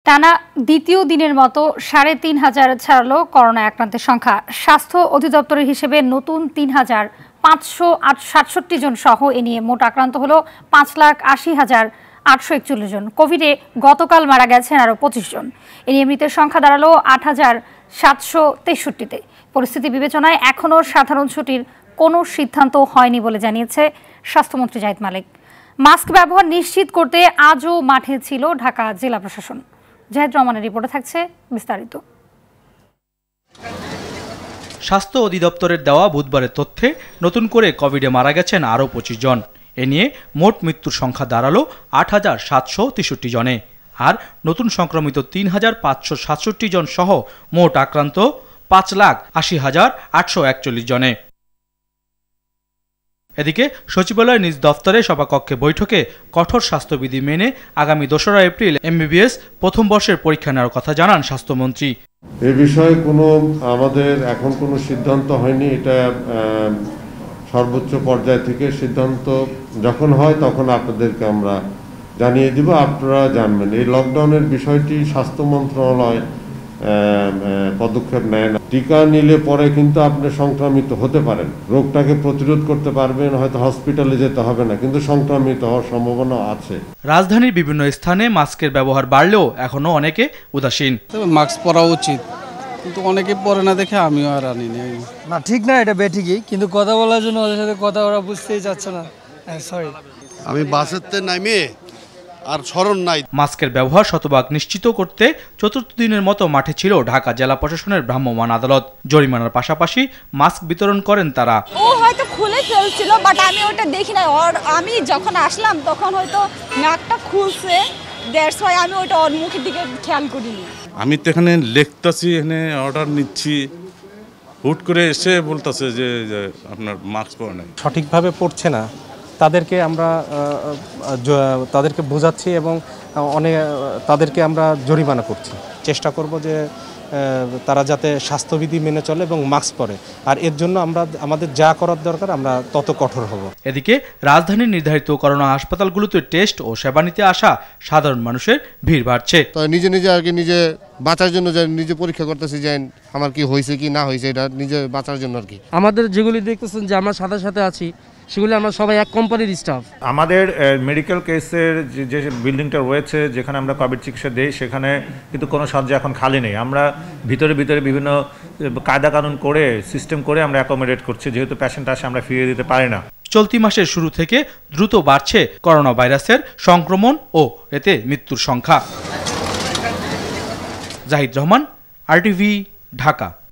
টানা দ্বিতীয় দিনের মতো ৩,৫০০ ছাড়ালো করোনা আক্রান্তের সংখ্যা। স্বাস্থ্য অধিদপ্তরের হিসেবে নতুন ৩,৫৬৭ জন সহ এ নিয়ে মোট আক্রান্ত হলো ৫,৮০,৮৪১ জন। কোভিডে গতকাল মারা গেছেন আরও ২৫ জন। এ নিয়ে মৃতের সংখ্যা দাঁড়ালো ৮,৭৬৩-তে। পরিস্থিতি বিবেচনায় এখনও সাধারণ ছুটির কোনো সিদ্ধান্ত হয়নি বলে জানিয়েছে স্বাস্থ্যমন্ত্রী জাহিদ মালিক। মাস্ক ব্যবহার নিশ্চিত করতে আজও মাঠে ছিল ঢাকা জেলা প্রশাসন। জাহিদ রহমানের রিপোর্টে থাকছে বিস্তারিত। স্বাস্থ্য অধিদপ্তরের দেওয়া বুধবারের তথ্যে নতুন করে কোভিডে মারা গেছেন আরও ২৫ জন। এ নিয়ে মোট মৃত্যুর সংখ্যা দাঁড়ালো ৮,৭৬৩ জনে। আর নতুন সংক্রমিত ৩,৫৬৭ জন সহ মোট আক্রান্ত ৫,৮০,৮৪১ জনে। এদিকে সচিবালয়ের নিজ দফতরে সভাকক্ষে বৈঠকে কঠোর স্বাস্থ্যবিধি মেনে আগামী ২রা এপ্রিল MBBS প্রথম বর্ষের পরীক্ষা নেওয়ার কথা জানান স্বাস্থ্যমন্ত্রী। এ বিষয়ে আমাদের এখন কোনো সিদ্ধান্ত হয়নি। এটা সর্বোচ্চ পর্যায় থেকে সিদ্ধান্ত যখন হয় তখন আপনাদেরকে আমরা জানিয়ে দিব, আপনারা জানবেন। এই লকডাউনের বিষয়টি স্বাস্থ্য মন্ত্রণালয় পদক্ষেপ নেয় না। টিকা নিলে পরে কিন্তু আপনি সংক্রামিত হতে পারেন, রোগটাকে প্রতিরোধ করতে পারবেন, হয়তো হসপিটালে যেতে হবে না, কিন্তু সংক্রামিত হওয়ার সম্ভাবনা আছে। রাজধানীর বিভিন্ন স্থানে মাস্কের ব্যবহার বাড়লেও এখনো অনেকে উদাসীন। মাস্ক পরা উচিত, কিন্তু অনেকে পরে না দেখে আমিও আর আনি না। ঠিক না, এটা বেঠিকই, কিন্তু কথা বলার জন্য ওদের সাথে কথা ওরা বুঝতেই চাচ্ছে না। সরি, আমি বাসেতে নামে আর স্মরণ নাই। মাস্কের ব্যবহার শতভাগ নিশ্চিত করতে চতুর্থ দিনের মতো মাঠে ছিল ঢাকা জেলা প্রশাসনের ভ্রাম্যমাণ আদালত। জরিমানার পাশাপাশি মাস্ক বিতরণ করেন তারা। ও হয়তো খুলে ফেলছিল, বাট আমি ওটা দেখি না। আমি যখন আসলাম তখন হয়তো নাকটা খুলছে, দ্যাটস ওয়াই আমি ওটা ওর মুখের দিকে খেয়াল করিনি। আমি তো এখানে লিখতাছি, এখানে অর্ডার নিচ্ছি, হুট করে এসে বলতেছে যে আপনার মাস্ক পরা নাই। সঠিকভাবে পড়ছে না, তাদেরকে বোঝাচ্ছি এবং তাদেরকে আমরা জরিমানা করছি। চেষ্টা করব যে তারা যাতে স্বাস্থ্যবিধি মেনে চলে এবং মাস্ক পরে, আর এর জন্য আমাদের যা করার দরকার আমরা তত কঠোর হব। এদিকে রাজধানীর নির্ধারিত করোনা হাসপাতালগুলোতে টেস্ট ও সেবা নিতে আসা সাধারণ মানুষের ভিড় বাড়ছে। নিজে বাঁচার জন্য নিজে পরীক্ষা করতেছি যে আমার কি হয়েছে কি না হয়েছে, এটা নিজে বাঁচার জন্য আর কি। আমাদের যেগুলি দেখতেছেন যে আমরা সাথে আছি, সেগুলি আমরা সবাই এক কোম্পানির স্টাফ। আমাদের মেডিকেল কেসের যে বিল্ডিংটা রয়েছে, যেখানে আমরা কোভিড চিকিৎসা দেই, সেখানে কিন্তু কোনো শয্যা এখন খালি নেই। আমরা ভিতরে বিভিন্ন কায়দা কানুন করে সিস্টেম করে আমরা অ্যাকোমোডেট করছি, যেহেতু পেশেন্ট আসে আমরা ফিরিয়ে দিতে পারি না। চলতি মাসের শুরু থেকে দ্রুত বাড়ছে করোনা ভাইরাসের সংক্রমণ ও এতে মৃত্যুর সংখ্যা। জাহিদ রহমান, RTV, ঢাকা।